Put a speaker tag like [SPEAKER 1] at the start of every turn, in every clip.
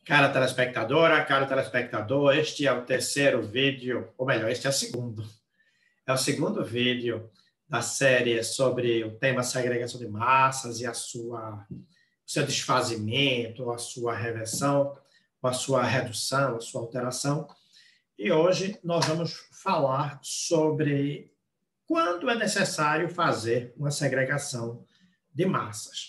[SPEAKER 1] Cara telespectadora, caro telespectador, este é o terceiro vídeo, ou melhor, este é o segundo. É o segundo vídeo da série sobre o tema segregação de massas e o seu desfazimento, a sua reversão, a sua redução, a sua alteração. E hoje nós vamos falar sobre quando é necessário fazer uma segregação de massas.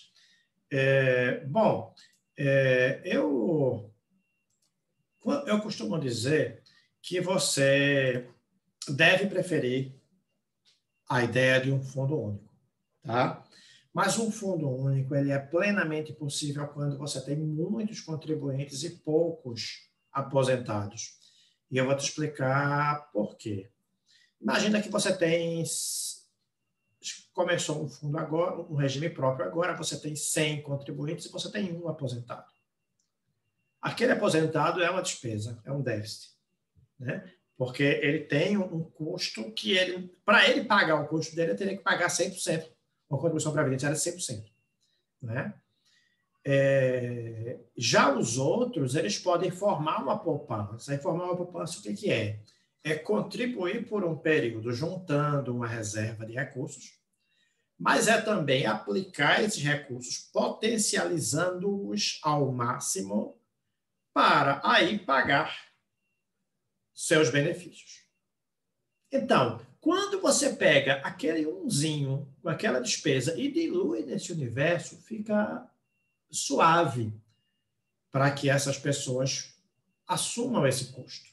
[SPEAKER 1] Eu costumo dizer que você deve preferir a ideia de um fundo único, tá? Mas um fundo único ele é plenamente possível quando você tem muitos contribuintes e poucos aposentados. E eu vou te explicar por quê. Imagina que você começou um fundo agora, um regime próprio agora, você tem 100 contribuintes e você tem um aposentado. Aquele aposentado é uma despesa, é um déficit, né? Porque ele tem um custo que para ele pagar o custo dele, ele teria que pagar 100%, uma contribuição previdenciária de 100%, né? Já os outros, eles podem formar uma poupança. E formar uma poupança, o que é? É contribuir por um período juntando uma reserva de recursos, mas é também aplicar esses recursos, potencializando-os ao máximo para aí pagar seus benefícios. Então, quando você pega aquele umzinho com aquela despesa e dilui nesse universo, fica suave para que essas pessoas assumam esse custo,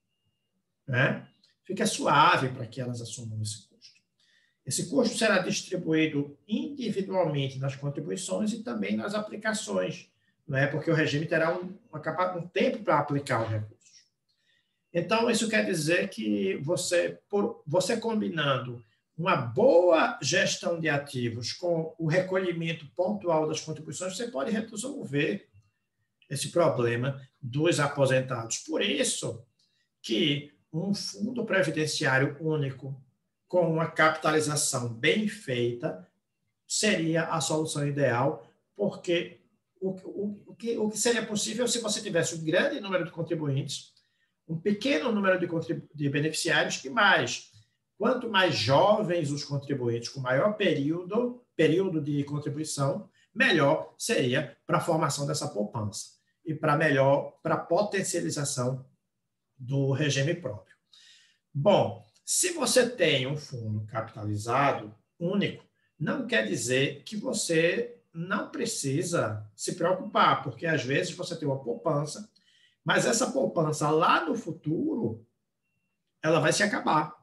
[SPEAKER 1] né? Fica suave para que elas assumam esse custo. Esse custo será distribuído individualmente nas contribuições e também nas aplicações, não é? Porque o regime terá um tempo para aplicar os recursos. Então, isso quer dizer que você combinando uma boa gestão de ativos com o recolhimento pontual das contribuições, você pode resolver esse problema dos aposentados. Por isso que um fundo previdenciário único com uma capitalização bem feita seria a solução ideal, porque o que seria possível se você tivesse um grande número de contribuintes, um pequeno número de beneficiários e mais. Quanto mais jovens os contribuintes, com maior período de contribuição, melhor seria para a formação dessa poupança e para a potencialização do regime próprio. Bom, se você tem um fundo capitalizado único, não quer dizer que você não precisa se preocupar, porque às vezes você tem uma poupança, mas essa poupança lá no futuro, ela vai se acabar.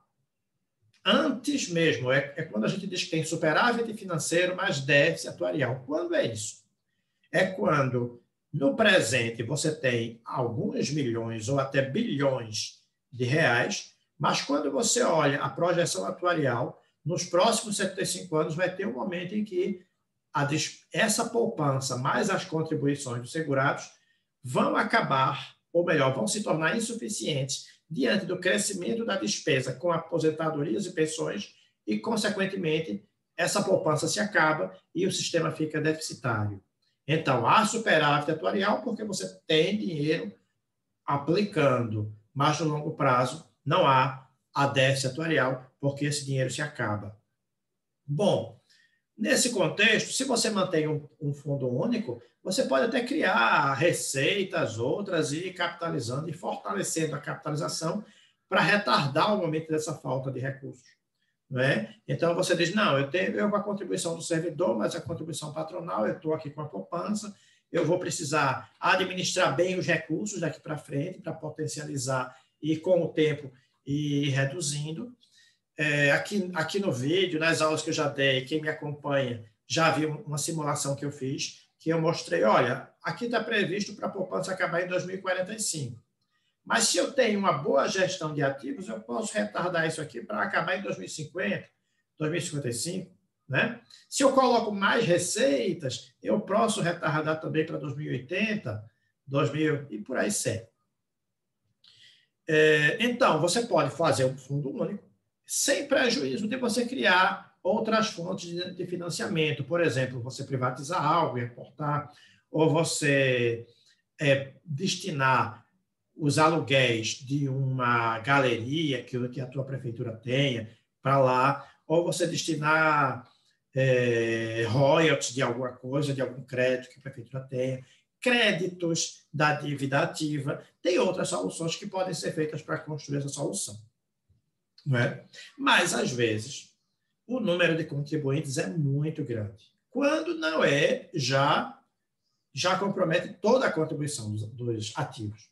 [SPEAKER 1] Antes mesmo, é quando a gente diz que tem superávit financeiro, mas déficit atuarial. Quando é isso? É quando, no presente, você tem alguns milhões ou até bilhões de reais, mas quando você olha a projeção atuarial, nos próximos 75 anos vai ter um momento em que essa poupança, mais as contribuições dos segurados, vão acabar, ou melhor, vão se tornar insuficientes diante do crescimento da despesa com aposentadorias e pensões e, consequentemente, essa poupança se acaba e o sistema fica deficitário. Então, há superávit atuarial porque você tem dinheiro aplicando, mas no longo prazo não há a déficit atuarial porque esse dinheiro se acaba. Bom, nesse contexto, se você mantém um fundo único, você pode até criar receitas outras e ir capitalizando e fortalecendo a capitalização para retardar o momento dessa falta de recursos, não é? Então, você diz, não, eu tenho a contribuição do servidor, mas a contribuição patronal, eu estou aqui com a poupança, eu vou precisar administrar bem os recursos daqui para frente para potencializar e, com o tempo, ir reduzindo. Aqui no vídeo, nas aulas que eu já dei, quem me acompanha já viu uma simulação que eu fiz, que eu mostrei, olha, aqui está previsto para a poupança acabar em 2045. Mas se eu tenho uma boa gestão de ativos, eu posso retardar isso aqui para acabar em 2050, 2055, né? Se eu coloco mais receitas, eu posso retardar também para 2080, 2000 e por aí segue. Então, você pode fazer um fundo único, sem prejuízo de você criar outras fontes de financiamento. Por exemplo, você privatizar algo e aportar, ou você destinar os aluguéis de uma galeria que a tua prefeitura tenha para lá, ou você destinar royalties de alguma coisa, de algum crédito que a prefeitura tenha, créditos da dívida ativa, tem outras soluções que podem ser feitas para construir essa solução. Não é? Mas, às vezes, o número de contribuintes é muito grande. Quando não é, já compromete toda a contribuição dos ativos.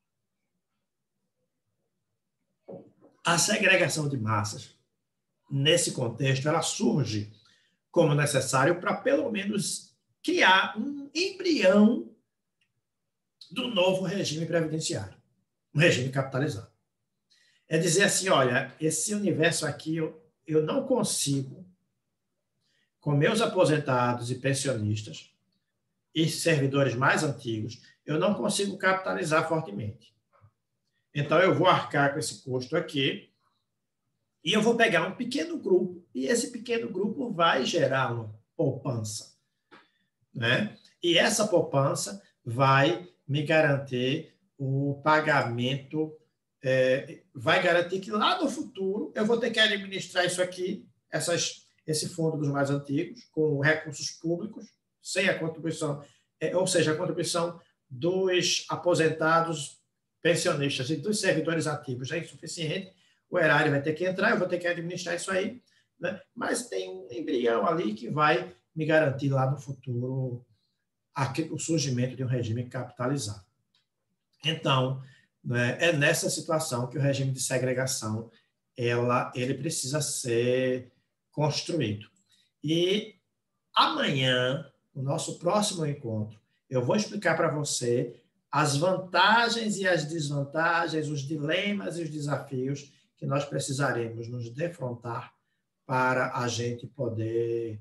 [SPEAKER 1] A segregação de massas, nesse contexto, ela surge como necessário para, pelo menos, criar um embrião do novo regime previdenciário, um regime capitalizado. É dizer assim, olha, esse universo aqui eu não consigo, com meus aposentados e pensionistas e servidores mais antigos, eu não consigo capitalizar fortemente. Então, eu vou arcar com esse custo aqui e eu vou pegar um pequeno grupo e esse pequeno grupo vai gerar uma poupança, né? E essa poupança vai me garantir o pagamento, vai garantir que lá no futuro eu vou ter que administrar isso aqui, esse fundo dos mais antigos, com recursos públicos, sem a contribuição, ou seja, a contribuição dos aposentados, pensionistas e dos servidores ativos é insuficiente, o erário vai ter que entrar, eu vou ter que administrar isso aí, né? Mas tem um embrião ali que vai me garantir lá no futuro o surgimento de um regime capitalizado. Então, né, é nessa situação que o regime de segregação ele precisa ser construído. E amanhã, no nosso próximo encontro, eu vou explicar para você as vantagens e as desvantagens, os dilemas e os desafios que nós precisaremos nos defrontar para a gente poder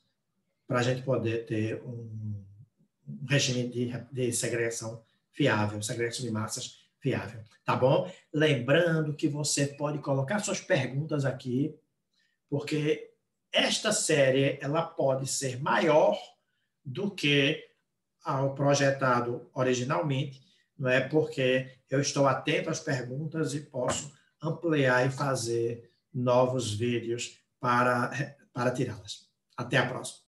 [SPEAKER 1] ter um regime de segregação fiável, segregação de massas fiável, tá bom? Lembrando que você pode colocar suas perguntas aqui, porque esta série ela pode ser maior do que ao projetado originalmente, não é? Porque eu estou atento às perguntas e posso ampliar e fazer novos vídeos para tirá-las. Até a próxima.